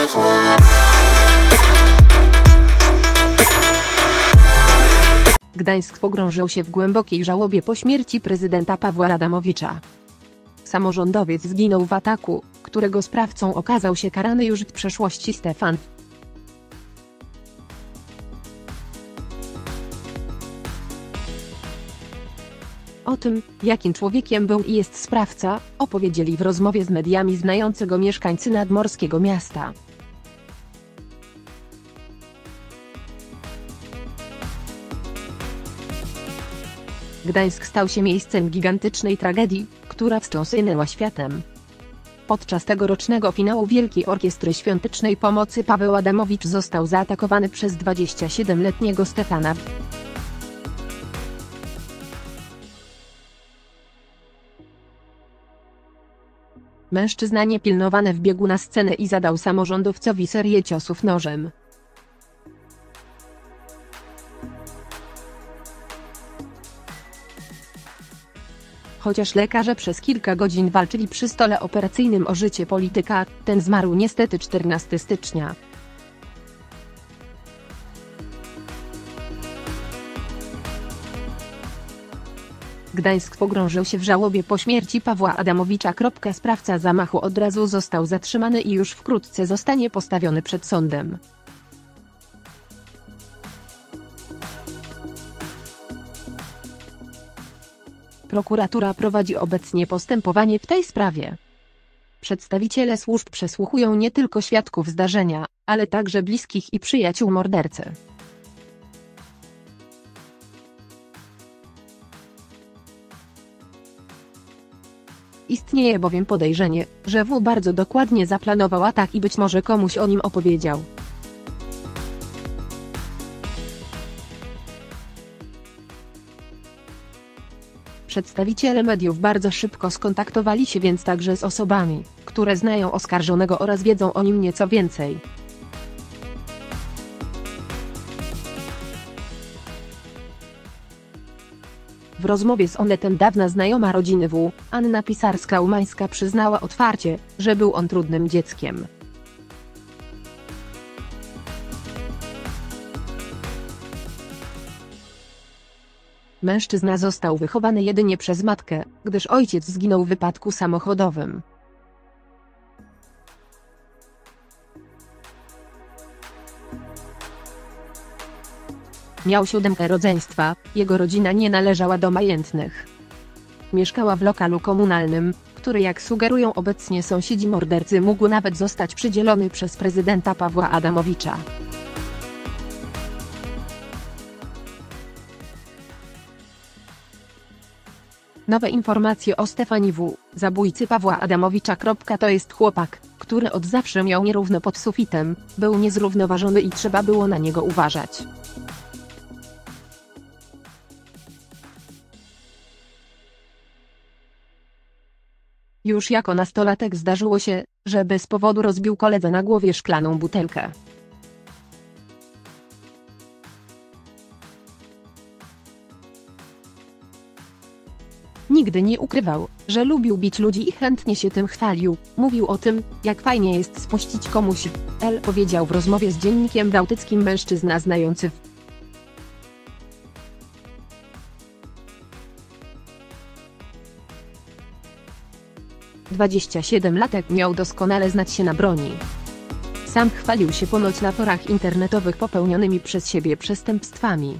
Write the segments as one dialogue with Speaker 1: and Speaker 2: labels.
Speaker 1: Gdańsk pogrążył się w głębokiej żałobie po śmierci prezydenta Pawła Adamowicza. Samorządowiec zginął w ataku, którego sprawcą okazał się karany już w przeszłości Stefan. O tym, jakim człowiekiem był i jest sprawca, opowiedzieli w rozmowie z mediami znający go mieszkańcy nadmorskiego miasta. Gdańsk stał się miejscem gigantycznej tragedii, która wstrząsnęła światem. Podczas tegorocznego finału Wielkiej Orkiestry Świątecznej Pomocy Paweł Adamowicz został zaatakowany przez 27-letniego Stefana. Mężczyzna niepilnowany wbiegł na scenę i zadał samorządowcowi serię ciosów nożem. Chociaż lekarze przez kilka godzin walczyli przy stole operacyjnym o życie polityka, ten zmarł niestety 14 stycznia. Gdańsk pogrążył się w żałobie po śmierci Pawła Adamowicza. Sprawca zamachu od razu został zatrzymany i już wkrótce zostanie postawiony przed sądem. Prokuratura prowadzi obecnie postępowanie w tej sprawie. Przedstawiciele służb przesłuchują nie tylko świadków zdarzenia, ale także bliskich i przyjaciół mordercy. Istnieje bowiem podejrzenie, że W bardzo dokładnie zaplanował atak i być może komuś o nim opowiedział. Przedstawiciele mediów bardzo szybko skontaktowali się więc także z osobami, które znają oskarżonego oraz wiedzą o nim nieco więcej. W rozmowie z Onetem dawna znajoma rodziny W, Anna Pisarska-Umańska przyznała otwarcie, że był on trudnym dzieckiem. Mężczyzna został wychowany jedynie przez matkę, gdyż ojciec zginął w wypadku samochodowym. Miał 7 rodzeństwa, jego rodzina nie należała do majętnych. Mieszkała w lokalu komunalnym, który jak sugerują obecnie sąsiedzi mordercy mógł nawet zostać przydzielony przez prezydenta Pawła Adamowicza. Nowe informacje o Stefanie W., zabójcy Pawła Adamowicza. To jest chłopak, który od zawsze miał nierówno pod sufitem, był niezrównoważony i trzeba było na niego uważać. Już jako nastolatek zdarzyło się, że bez powodu rozbił koledze na głowie szklaną butelkę. Nigdy nie ukrywał, że lubił bić ludzi i chętnie się tym chwalił. Mówił o tym, jak fajnie jest spuścić komuś powiedział w rozmowie z Dziennikiem Bałtyckim mężczyzna znający 27-latek miał doskonale znać się na broni. Sam chwalił się ponoć na forach internetowych popełnionymi przez siebie przestępstwami.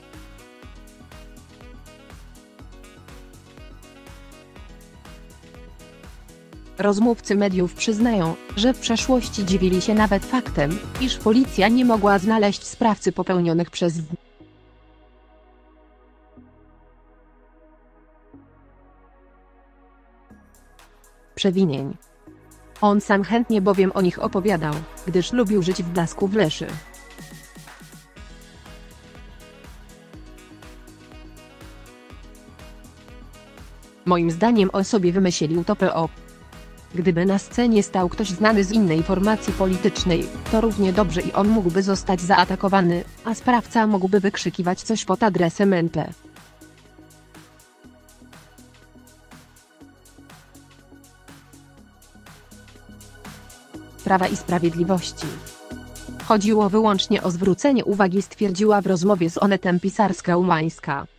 Speaker 1: Rozmówcy mediów przyznają, że w przeszłości dziwili się nawet faktem, iż policja nie mogła znaleźć sprawcy popełnionych przez przewinień. On sam chętnie bowiem o nich opowiadał, gdyż lubił żyć w blasku wleszy. Moim zdaniem on sobie wymyślił to PO. Gdyby na scenie stał ktoś znany z innej formacji politycznej, to równie dobrze i on mógłby zostać zaatakowany, a sprawca mógłby wykrzykiwać coś pod adresem NP. Prawa i Sprawiedliwości. Chodziło wyłącznie o zwrócenie uwagi, stwierdziła w rozmowie z Onetem pisarska Umańska.